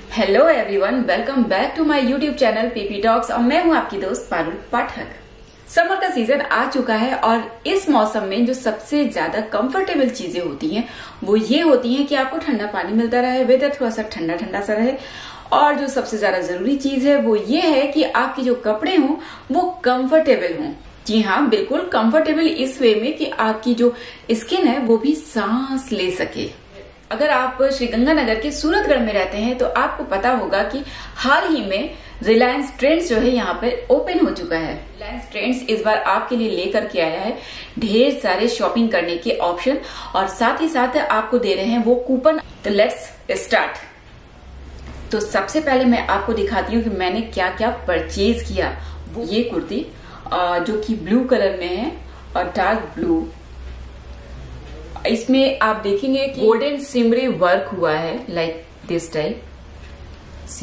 Hello everyone, welcome back to my YouTube channel PP talks और मैं हूं आपकी दोस्त पारुल पाठक। समर का सीजन आ चुका है और इस मौसम में जो सबसे ज्यादा कंफर्टेबल चीजें होती हैं वो ये होती हैं कि आपको ठंडा पानी मिलता रहे, वेदर थोड़ा सा ठंडा ठंडा सा रहे और जो सबसे ज्यादा जरूरी चीज है वो ये है कि आपके जो कपड़े हों वो कंफर्टेबल हों। जी हाँ, बिल्कुल कंफर्टेबल इस वे में कि आपकी जो स्किन है वो भी सांस ले सके। अगर आप श्रीगंगानगर के सूरतगढ़ में रहते हैं तो आपको पता होगा कि हाल ही में रिलायंस ट्रेंड्स जो है यहाँ पर ओपन हो चुका है। रिलायंस ट्रेंड्स इस बार आपके लिए लेकर के आया है ढेर सारे शॉपिंग करने के ऑप्शन और साथ ही साथ आपको दे रहे हैं वो कूपन। तो लेट्स स्टार्ट। तो सबसे पहले मैं आपको दिखाती हूँ कि मैंने क्या क्या परचेज किया। वो ये कुर्ती जो कि ब्लू कलर में है और डार्क ब्लू, इसमें आप देखेंगे कि गोल्डन सिमरी वर्क हुआ है लाइक दिस टाइप। सी,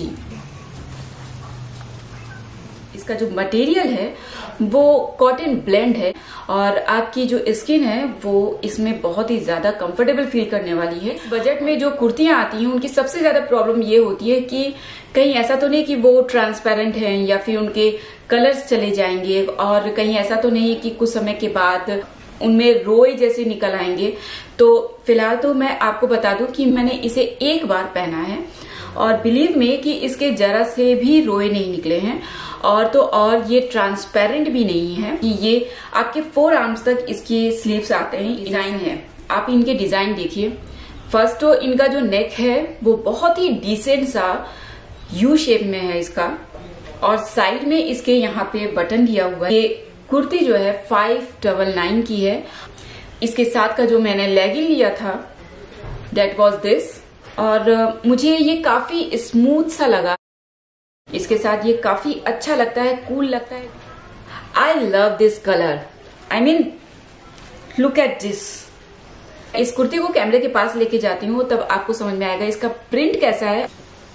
इसका जो मटेरियल है वो कॉटन ब्लेंड है और आपकी जो स्किन है वो इसमें बहुत ही ज्यादा कंफर्टेबल फील करने वाली है। बजट में जो कुर्तियां आती हैं उनकी सबसे ज्यादा प्रॉब्लम ये होती है कि कहीं ऐसा तो नहीं कि वो ट्रांसपेरेंट हैं या फिर उनके कलर्स चले जाएंगे और कहीं ऐसा तो नहीं कि कुछ समय के बाद उनमें रोए जैसे निकल आएंगे। तो फिलहाल तो मैं आपको बता दूं कि मैंने इसे एक बार पहना है और बिलीव में कि इसके जरा से भी रोए नहीं निकले हैं और ये ट्रांसपेरेंट भी नहीं है कि ये आपके 4 आर्म्स तक इसके स्लीव्स आते हैं। डिजाइन है, आप इनके डिजाइन देखिए। फर्स्ट तो इनका जो नेक है वो बहुत ही डिसेंट सा यू शेप में है इसका और साइड में इसके यहाँ पे बटन दिया हुआ है। ये कुर्ती जो है 599 की है। इसके साथ का जो मैंने लेगिंग लिया था दैट वाज दिस और मुझे ये काफी स्मूथ सा लगा। इसके साथ ये काफी अच्छा लगता है, कूल लगता है। I love this colour, I mean look at this. इस कुर्ती को कैमरे के पास लेके जाती हूँ तब आपको समझ में आएगा इसका प्रिंट कैसा है।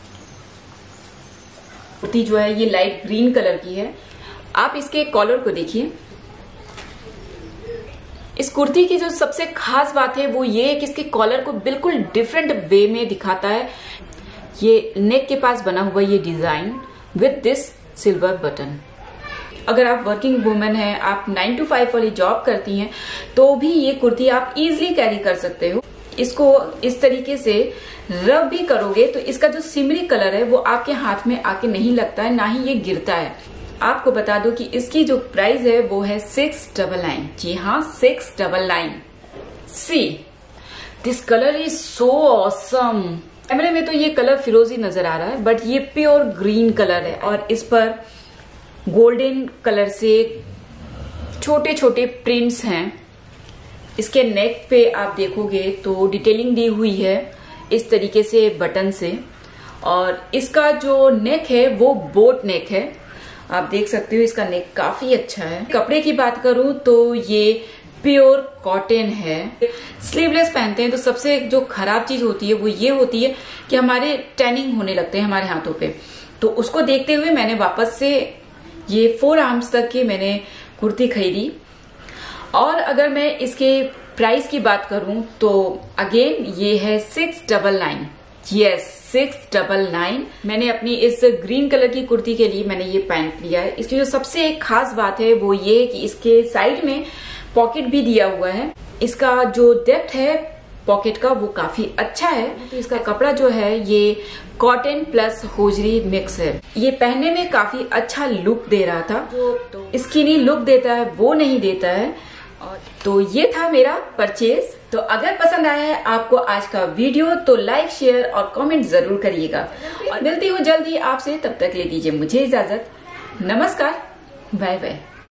कुर्ती जो है ये लाइट ग्रीन कलर की है। आप इसके कॉलर को देखिए। इस कुर्ती की जो सबसे खास बात है वो ये है कि इसके कॉलर को बिल्कुल डिफरेंट वे में दिखाता है। ये नेक के पास बना हुआ ये design with this silver button. अगर आप वर्किंग वुमेन हैं, आप 9 to 5 वाली जॉब करती हैं तो भी ये कुर्ती आप इजीली कैरी कर सकते हो। इसको इस तरीके से रब भी करोगे तो इसका जो सिमरी कलर है वो आपके हाथ में आके नहीं लगता है, ना ही ये गिरता है। आपको बता दो कि इसकी जो प्राइस है वो है 699। जी हाँ, 699। See, this colour is so awesome. कैमरे में तो ये कलर फिरोजी नजर आ रहा है बट ये प्योर ग्रीन कलर है और इस पर गोल्डन कलर से छोटे छोटे प्रिंट्स हैं। इसके नेक पे आप देखोगे तो डिटेलिंग दी हुई है इस तरीके से बटन से और इसका जो नेक है वो बोट नेक है। आप देख सकते हो इसका नेक काफी अच्छा है। कपड़े की बात करूं तो ये प्योर कॉटन है। स्लीवलेस पहनते हैं तो सबसे जो खराब चीज होती है वो ये होती है कि हमारे टैनिंग होने लगते हैं हमारे हाथों पे। तो उसको देखते हुए मैंने वापस से ये 4 आर्म्स तक की मैंने कुर्ती खरीदी। और अगर मैं इसके प्राइस की बात करूं तो अगेन ये है 699। यस, 699। मैंने अपनी इस ग्रीन कलर की कुर्ती के लिए मैंने ये पैंट लिया है। इसकी जो सबसे एक खास बात है वो ये है कि इसके साइड में पॉकेट भी दिया हुआ है। इसका जो डेप्थ है पॉकेट का वो काफी अच्छा है। तो इसका कपड़ा जो है ये कॉटन प्लस होजरी मिक्स है। ये पहनने में काफी अच्छा लुक दे रहा था, जो स्किनी लुक देता है वो नहीं देता है। तो ये था मेरा परचेज। तो अगर पसंद आया है आपको आज का वीडियो तो लाइक, शेयर और कमेंट जरूर करिएगा और मिलती हूँ जल्दी आपसे। तब तक ले दीजिए मुझे इजाजत। नमस्कार, बाय बाय।